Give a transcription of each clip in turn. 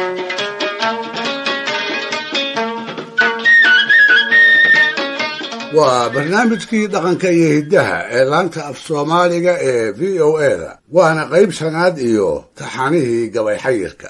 waa barnaamijkii dhaqanka iyo hiddaha ee laanta af soomaaliga ee VOA-da waana qayb shanaad iyo taxanihii gabay xayirka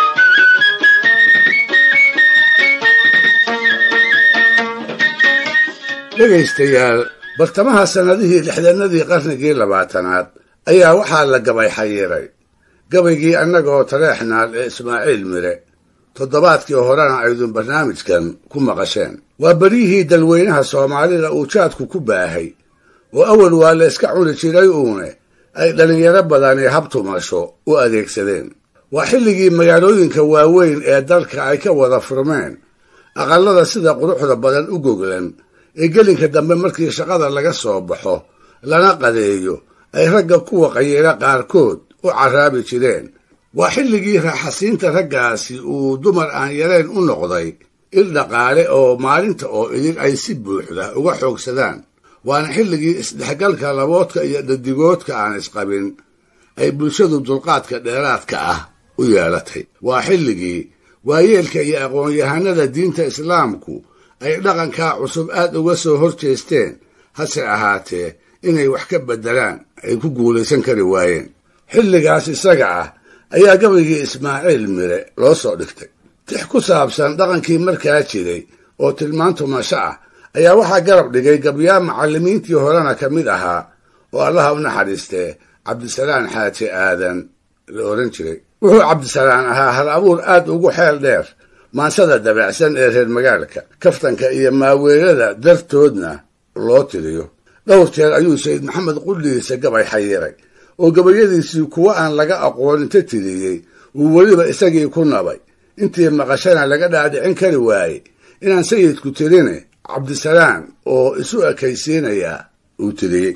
dhegaystayaal bartamaha sannadihii lixdanadii qarnigii labaatanaad ayaa waxaa la gabay xayiray gabaygii annagoo taleexnaal ee Ismaaciil Mire toddobaadkii horena aydun barnaamijkan ku maqasheen waa beryihii dalweynaha Soomaalida uu jaadku ku baahay oo awal waa la iska cuni jiray uune ay dhalinyaro badani habtumasho u adeegsadeen waa xilligii magaalooyinka waaweyn ee dalka ay ka wada furmeen aqallada sida quruxda badan u goglan ee gelinka dambe markii shaqada laga soo baxo lana qadeeyo ay ragga kuwa qayira qaarkood u caraabi jireen waa xilligii raaxasiinta raggaasi uu dumar aan yareen u noqday il dhaqaale oo maalinta oo idin ay si buuxda uga xoogsadaan waana xilligii isdhexgalka laboodka iyo dhadigoodka aan isqabin ay bulshadu dulqaadka dheeraadka ah u yeelatay waa xilligii waayeelka iyo aqoon-yahanada diinta islaamku ay dhaqankaa cusub aad uga soo hor jeesteen hase ahaatee inay wax ka beddelaan ay ku guulaysan kari waayeen xilligaas isaga ah ayaa gabaygii Ismaaciil Mire loo soo dhigtay tix ku saabsan dhaqankii markaa jiray oo tilmaan tumasho ah ayaa waxaa garab dhigay gabyaa macallimiintii horena ka mid ahaa oo allaha u naxariistee Cabdisalaan Xaaji Aadan la oran jiray wuxuu Cabdisalaan ahaa hal abuur aad ugu xeel dheer maansada dabacsan ee reer magaalka kaftanka iyo maaweelada dartoodna loo tiriyo dhowr jeer ayuu Sayid Maxamed qudhiisa gabay xayiray oo gabayadiisii kuwa aan laga aqoon inta tiriyey uu weliba isagii ku nabay intii maqashana laga dhaadhicin kari waayey inaan sayidku tirine Cabdisalaan oo isu ekaysiinaya uu tiriyey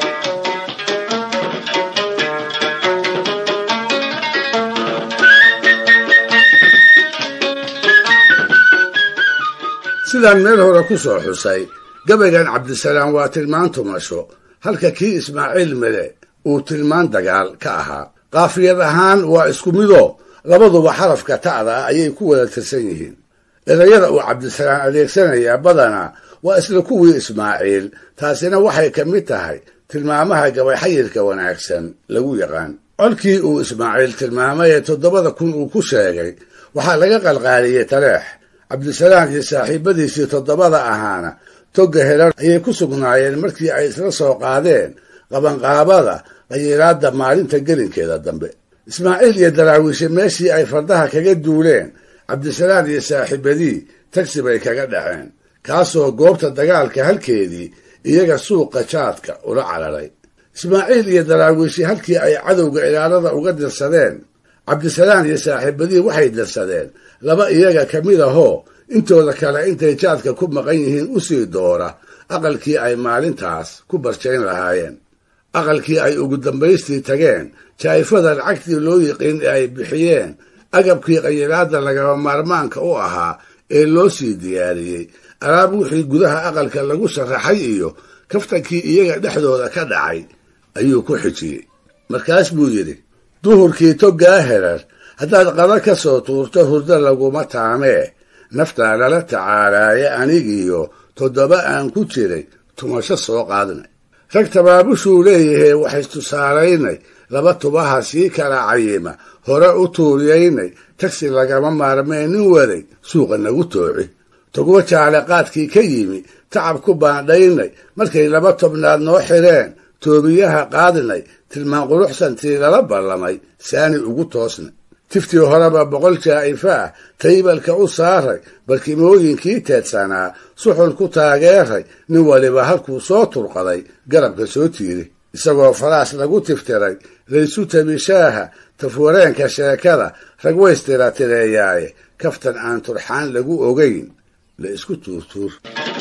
sidaan meel hore ku soo xusay gabaygan Cabdisalaan waa tilmaan tumasho halka kii Ismaaciil Mire uu tilmaan dagaal ka ahaa qaafiyad ahaan waa isku midoo labaduba xarafka ta'da ayay ku wada tirsan yihiin erayada uu Cabdisalaan adeegsanaya badanaa waa isla kuwii Ismaaciil taasina waxay ka mid tahay tilmaamaha gabay xayirka wanaagsan lagu yaqaan colkii uu Ismaaciil tilmaamay 7,000 uu ku sheegay waxaa laga qalqaaliyey taleex Cabdisalaan iyo saaxiibadiisii 7 ahaana toga herar ayay ku sugnaayeen markii ay isla soo qaadeen qabanqaabada qayiraadda maalinta gelinkeeda dambe Ismaaciil iyo daraawiishe meeshii ay fardaha kaga duuleen Cabdisalaan iyo saaxiibadii tagsi bay kaga dhaceen kaasoo goobta dagaalka halkeedii iyaga suuqa jaadka ula cararay Ismaaciil iyo daraawiishe halkii ay cadowga ilaalada uga dirsadeen Cabdisalaan iyo saaxiibadii waxay dirsadeen laba iyaga ka mid ahoo intooda kale intay jaadka ku maqan yihiin u sii doora aqalkii ay maalintaas ku barjayn lahaayeen aqalkii ay ugu dambaystii tageen jaayfada lacagtii loo yiqiin ee ay bixiyeen agabkii qayiraadda lagaba maarmaanka u ahaa ee loo sii diyaariyey alaab wixii gudaha aqalka lagu sharaxay iyo kaftankii iyaga dhexdooda ka dhacay ayuu ku xijiyey markaas buu yidhi duhurkii togaa herar haddaad qada ka soo tuurto hurdo laguma taamee naftaa lala tacaalaaya anigiyo 7 aan ku jiray tumasho soo qaadnay rag tabaabushuu leeyahay waxay tusaalaynay 2 tubaha sii kala cayima hore u tuuriyaynay tagsi lagama maarmee nin waday suuqa nagu tooci toguwa jaale qaadkii ka yimi tacab ku baandhaynay markay 2 tobnaad noo xireen toobiyaha qaadnay tilmaan quruxsantii lala ballamay saani ugu toosnay tiftii horeba 100 jaa'ifa ah taybalka u saaray barkimooyinkii teedsanaa suxul ku taageeray nin waliba halkuu soo turqaday garabka soo tiiri isagoo faraas lagu tiftiray laysu tabishaaha tafwareenka sheekada rag waystiraatireeyaaye kaftan aan turxaan lagu ogayn la isku tuurtuur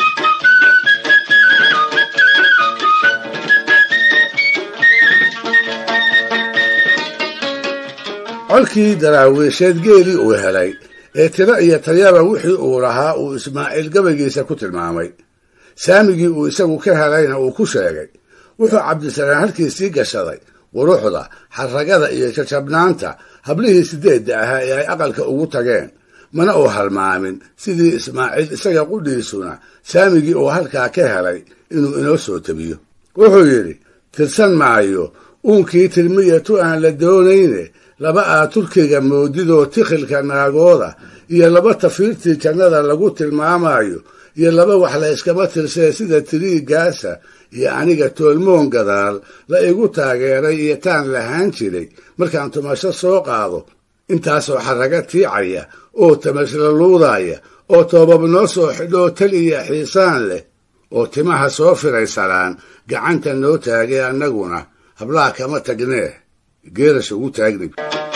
colkii daraawiisheed geelii uu helay ee tiro iyo tayaba wixii uu lahaa uu Ismaaciil gabaygiisa ku tilmaamay saamigii uu isagu ka helayna uu ku sheegay wuxuu Cabdisalaan halkiisii gashaday quruxda xarragada iyo jajabnaanta hablihii sideedda ahaa ee ay aqalka ugu tageen mana uu halmaamin sidii ismaaciil isaga qudhiisuna saamigii uu halkaa ka helay inuu inoo soo tabiyo. wuxuu yidhi tirsan maayo uunkii tirmiyatu aan la doonayne laba turkiga moodidoo tikhilka naagooda iyo laba tafiirtii jannada lagu tilmaamayo iyo laba wax la iskama tirsee sida tiriigaasa iyo aniga toolmoon gadaal la igu taageeray iyo taan lahaan jiray markaan tumasho soo qaado intaasoo xarraga tiicaya oo tamashla luudaya oo toobab noo soo xidhoo tal iyo xiisaan leh oo timaha soo firaysanaan gacanta noo taagay annaguna hablaha kama tagnee geerash ugu taagnib.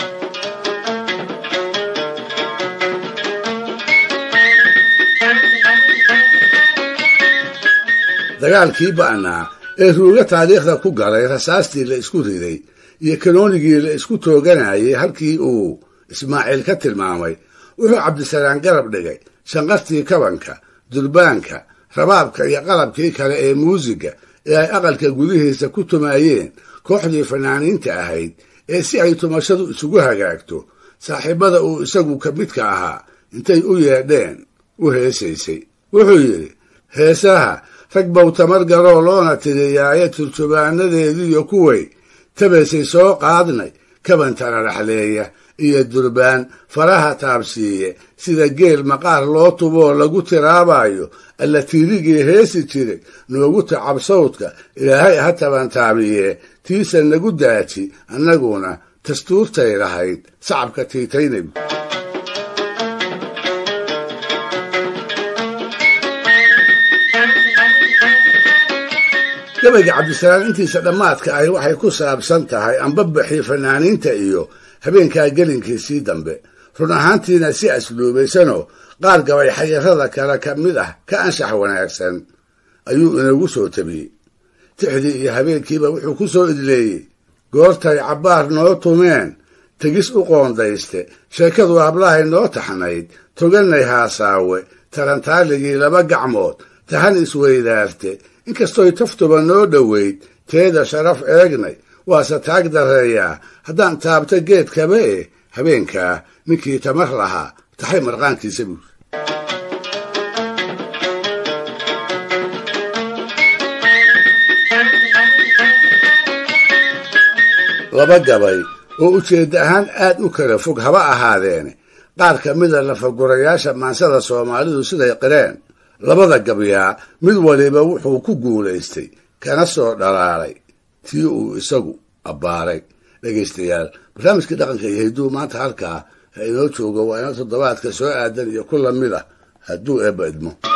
dagaalkii ba'naa ee ruuga taariikhda ku galay rasaastii la isku riday iyo kanoonigii la isku tooganayay halkii uu ismaaciil ka tilmaamay wuxuu cabdisalaan garab dhigay shanqartii kabanka durbaanka rabaabka iyo qalabkii kale ee muusiga ee ay aqalka gudihiisa ku tumaayeen kooxdii fanaaniinta ahayd ee si ay tumashadu isugu hagaagto saaxiibada uu isagu ka midka ahaa intay u yeedheen u heesaysay. wuxuu yidhi heesaha rag bow tamar garoo loona tiriyaaye turjubaanadeediiyo kuway tabaysay soo qaadnay kabantana dhaxleeya iyo durbaan faraha taabsiiye sida geel maqaar loo tuboo lagu tiraabayo alla tiirigii heesi jiray noogu tacab sawdka ilaahay ha tabantaabiye tiisa nagu daaji annaguna dastuurtay lahayd sacabka tiitaynayb. gabayga cabdisalaan intiisa dhammaadka ahi waxay ku saabsan tahay anbabaxii fanaaniinta iyo habeenkaa gelinkiisii dambe run ahaantiina si asluubaysanoo qaar gabay xayirada kale ka mid ah ka anshax wanaagsan ayuu inagu soo tabiyey. tixdii iyo habeenkiiba wuxuu ku soo idleeyey goortay cabbaar noo tumeen tegis u qoondayste sheekadu hablahay noo taxnayd togannay haasaawe tarantaaligii laba gacmood tahan isweydaarte inkastooy taftuba noo dhoweyd teeda sharaf eegnay waase taag darreeyaa haddaan taabta geedkaba habeenkaa ninkii tamar lahaa taxay marqaankiisa buur. laba gabay oo ujeedda ahaan aad u kala fog haba ahaadeene qaar ka mida lafagurayaasha maansada soomaalidu siday qireen labada gabyaa mid waliba wuxuu ku guulaystay kana soo dhalaalay tii uu isagu abbaaray. dhegaystayaal barnaamijkii dhaqanka iyo hidduu maanta halkaa ha inoo joogo waa inoo toddobaadka soo aadan iyo ku lamid ah hadduu eebba idmo.